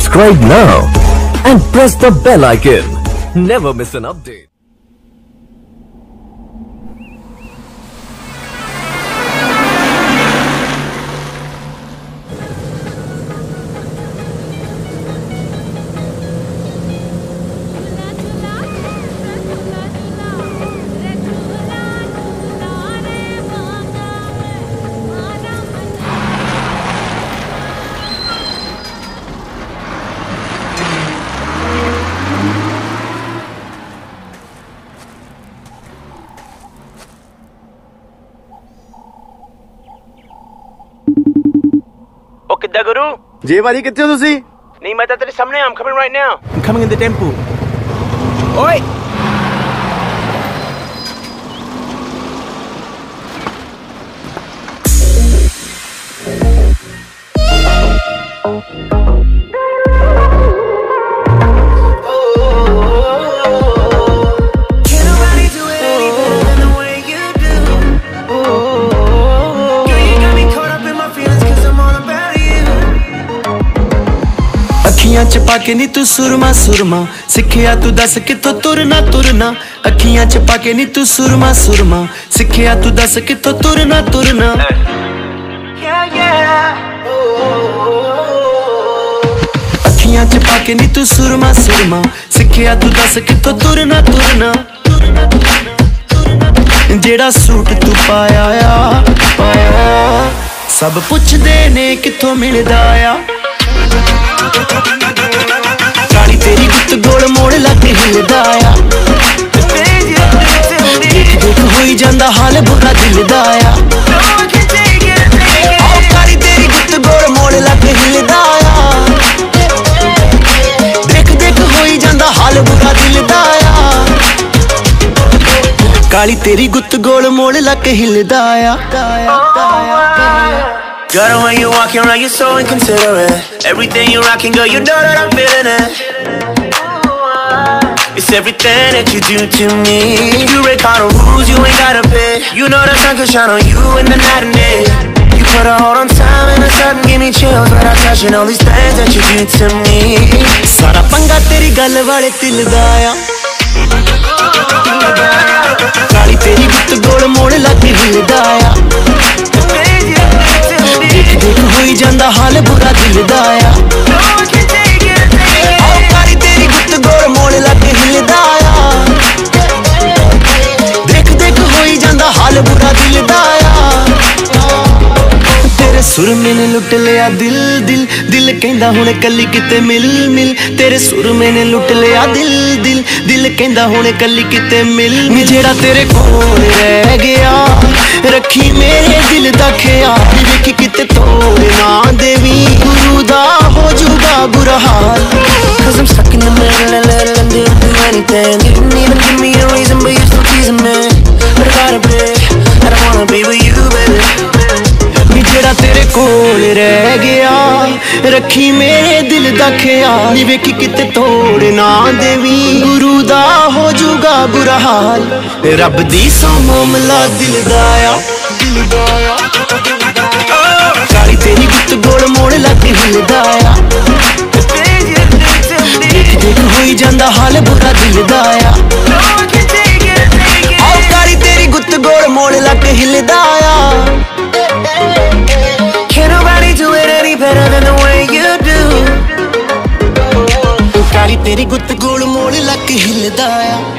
Subscribe now and press the bell icon. Never miss an update. ਕਿੱਦਾਂ ਗੁਰੂ ਜੇ ਭਾਜੀ ਕਿੱਥੇ ਹੋ ਤੁਸੀਂ? ਨਹੀਂ ਮੈਂ ਤਾਂ ਤੇਰੇ ਸਾਹਮਣੇ I'm coming right now. I'm coming in the temple. ਓਏ ਅੱਖੀਆਂ ਚ ਪਾ ਕੇ ਨੀ ਤੂੰ ਸੁਰਮਾ ਸੁਰਮਾ ਸਿੱਖਿਆ ਤੂੰ ਦੱਸ ਕਿੱਥੋਂ ਤੁਰਨਾ ਤੁਰਨਾ ਅੱਖੀਆਂ ਚ ਪਾ ਕੇ ਨੀ ਤੂੰ ਸੁਰਮਾ ਸੁਰਮਾ ਸਿੱਖਿਆ ਤੂੰ ਦੱਸ ਕਿੱਥੋਂ ਤੁਰਨਾ ਤੁਰਨਾ ਅੱਖੀਆਂ ਚ ਪਾ ਕੇ ਨੀ ਤੂੰ ਸੁਰਮਾ ਸੁਰਮਾ ਸਿੱਖਿਆ ਤੂੰ ਦੱਸ ਕਿੱਥੋਂ ਤੁਰਨਾ ਤੁਰਨਾ ਜਿਹੜਾ ਸੂਟ ਤੂੰ ਪਾਇਆ ਆ ਪਾਇਆ ਸਭ ਪੁੱਛਦੇ ਨੇ ਕਿੱਥੋਂ ਮਿਲਦਾ ਆ ਕਾਲੀ ਤੇਰੀ ਗੁੱਤ ਗੋਲ ਮੋੜ ਲੱਗ ਹਿਲਦਾ ਆ ਦੇਖ ਦੇਖ ਹੋਈ ਜਾਂਦਾ ਹਾਲ ਬੁਰਾ ਦਿਲ ਦਾ ਆ ਕਾਲੀ ਤੇਰੀ ਗੁੱਤ ਗੋਲ ਮੋੜ ਲੱਗ ਹਿਲਦਾ ਆ ਦੇਖ ਦੇਖ ਹੋਈ ਜਾਂਦਾ ਹਾਲ ਬੁਰਾ ਦਿਲ ਦਾ ਆ ਕਾਲੀ ਤੇਰੀ ਗੁੱਤ ਗੋਲ ਮੋੜ ਲੱਗ ਹਿਲਦਾ ਆ Girl, when you walking around, you're so inconsiderate. Everything you rocking, girl, you know that I'm feeling it. It's everything that you do to me. You break all the rules, you ain't gotta pay. You know the sun can shine on you in the night and day. You put a hold on time and it sudden give me chills when I'm touching all these things that you do to me. ਸਾਰਾ ਪੰਗਾ ਤੇਰੀ ਗੱਲ ਵਾਲੇ ਦਿਲ ਦਾ ਆ ਕਾਲੀ ਤੇਰੀ ਗੁੱਤ ਗੋਲ ਮੋੜ ਲੱਗ ਹਿਲਦਾ ਆ ਦੇਖ ਦੇਖ ਹੋਈ ਜਾਂਦਾ ਹਾਲ ਬੁਰਾ ਦਿਲ ਦਾ ਆ ਕਾਲੀ ਤੇਰੀ ਗੁੱਤ ਗੋਲ ਮੋੜ ਲੱਗ ਹਿਲਦਾ ਆ ਦੇਖ ਦੇਖ ਹੋਈ ਜਾਂਦਾ ਹਾਲ ਬੁਰਾ ਦਿਲ ਦਾ ਆ ਤੇਰੇ ਸੁਰਮੇ ਨੇ ਲੁੱਟ ਲਿਆ ਦਿਲ ਦਿਲ ਦਿਲ ਕਹਿੰਦਾ ਹੁਣ ਕੱਲੀ ਕਿਤੇ ਮਿਲ ਮਿਲ ਤੇਰੇ ਸੁਰਮੇ ਨੇ ਲੁੱਟ ਲਿਆ ਦਿਲ ਦਿਲ ਦਿਲ ਕਹਿੰਦਾ ਹੁਣ ਕੱਲੀ ਕਿਤੇ ਮਿਲ ਮਿਲ ਜਿਹੜਾ ਤੇਰੇ ਕੋਲ ਰਹਿ ਗਿਆ ਰੱਖੀ ਮੇਰੇ ਦਿਲ ਦਾ ਖਿਆਲ ਵੇਖੀ ਕਿਤੇ ਤੋੜ ਨਾ ਦੇਵੀ ਗੁਰੂ ਦਾ ਹੋ ਜੂਗਾ ਬੁਰਾ ਹਾਲ Cause I'm stuck in the middle and let them do anything. You didn't even give me a reason, but you're still teasing me. But I gotta be, I don't wanna be with you, baby. ਜਿਹੜਾ ਤੇਰੇ ਕੋਲ ਰਹਿ ਗਿਆ ਰੱਖੀ ਮੇਰੇ ਦਿਲ ਦਾ ਖਿਆਲ ਨੀ ਵੇਖੀ ਕਿਤੇ ਤੋੜ ਨਾ ਦੇਵੀ ਗੁਰੂ ਦਾ ਹੋ ਜੂਗਾ ਬੁਰਾ ਹਾਲ ਰੱਬ ਦੀ ਸੌ ਮਾਮਲਾ ਦਿਲ ਦਾ ਆ ਕਾਲੀ ਤੇਰੀ ਗੁੱਤ ਗੋਲ ਮੋੜ ਲੱਗ ਹਿਲਦਾ ਆ ਦੇਖ ਦੇਖ ਹੋਈ ਜਾਂਦਾ ਹਾਲ ਬੁਰਾ ਦਿਲ ਦਾ ਆ ਕਾਲੀ ਤੇਰੀ ਗੁੱਤ ਗੋਲ ਮੋੜ ਲੱਗ ਹਿਲਦਾ ਆ Can't nobody do it any better than the way you do. ਕਾਲੀ ਤੇਰੀ ਗੁੱਤ ਗੋਲ ਮੋੜ ਲੱਗ ਹਿਲਦਾ ਆ